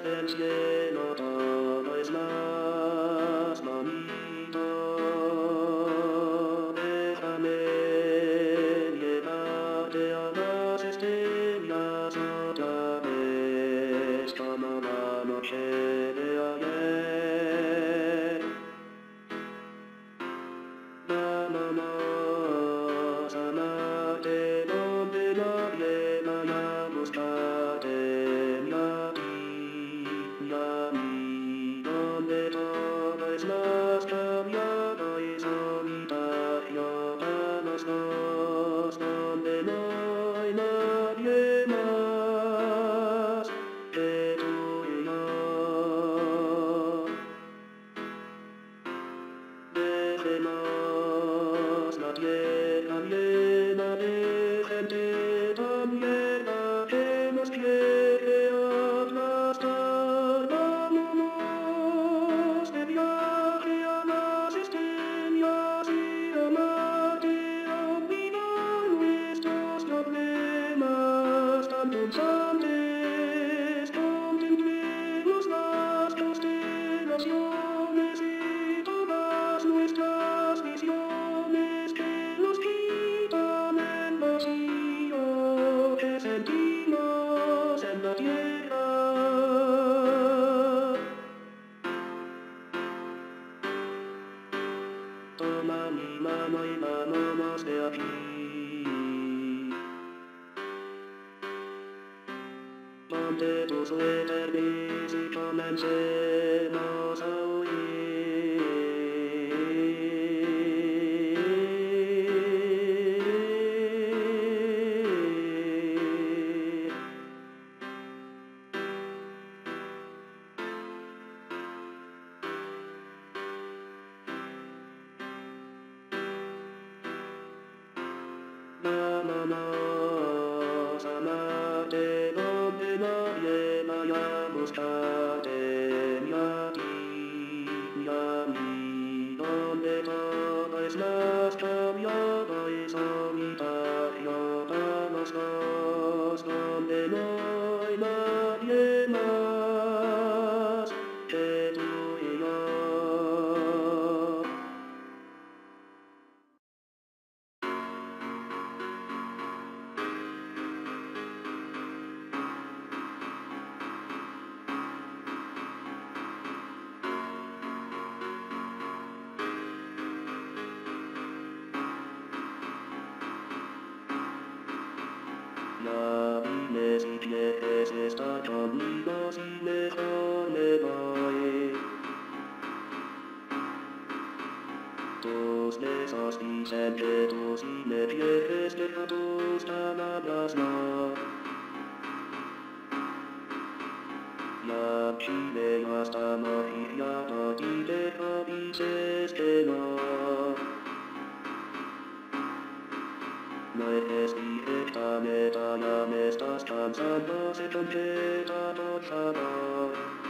del cielo todo es más bonito. Déjame llevarte a las estrellas otra vez como la noche de ayer. Vámonos a Marte donde nadie vaya a buscarte ni a ti ni a mí, donde todo es más cambiado y solitario para los dos, donde no hay nadie más que tú y yo. Dejemos la tierra llena de gente tan llena que nos quiere aplastar. Vámonos de viaje a las estrellas y a Marte a olvidar nuestros problemas tan punzantes. Contemplemos las constelaciones y todas nuestras visiones que nos quitan el vacío que sentimos en la tierra. Toma mi mano y vámonos de aquí. Ponte tu suéter gris y comencemos a huir. Vámonos a Marte donde nadie vaya a buscarte ni a ti ni a mí, donde todo es más cambiado y solitario para los dos, donde no hay nadie más que tú y yo. Ya dime si quieres estar conmigo, si mejor me voy. Tus besos dicen que tú si me quieres, deja tus palabras no. Ya Chile hasta morir ya no te dejo, dices que no. No eres directa, neta, ya me estás cansando, se concreta, por favor.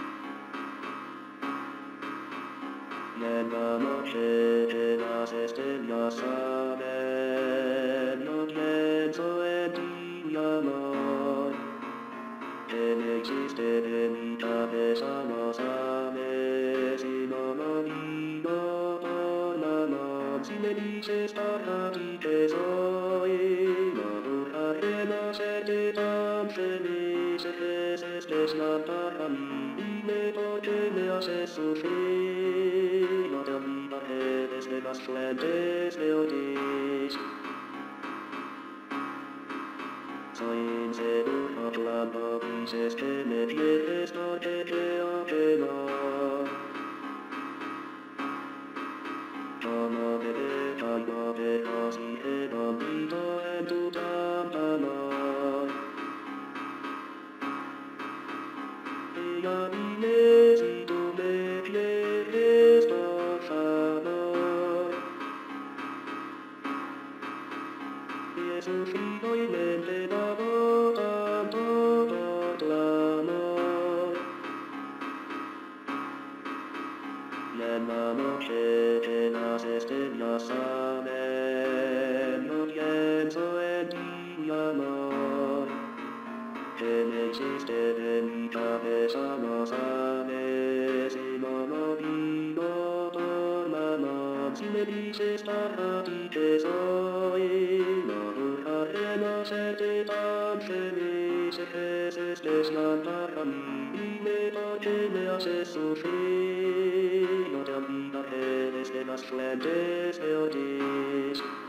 Y en la noche que las estrellas salen, yo pienso en ti, mi amor. Que no existe en mi cabeza, no sabes, y no lo digo por amor. Si me dices para ti que soy, no dudaré en hacerte tan feliz, es especial para mí. Dime por qué me haces sufrir, no te olvidaré desde las fuentes de Ortiz. Soy inseguro cuando dices que me quieres porque creo que no. Como bebé caigo veloz y redondito en tu pantalón. Y ya dime si tú me quieres, por favor. Y he sufrido y me he entregado tanto por tu amor. Y en la noche que las estrellas salen, yo pienso en ti, mi amor. Que que no existe en mi cabeza no sabe si no lo digo por mamá. Si me dices para ti que soy, no dejaré no serte tan feliz que estés ya para mí. Dime por qué me haces sufrir, no te olvidaré desde las fuentes de Ortiz.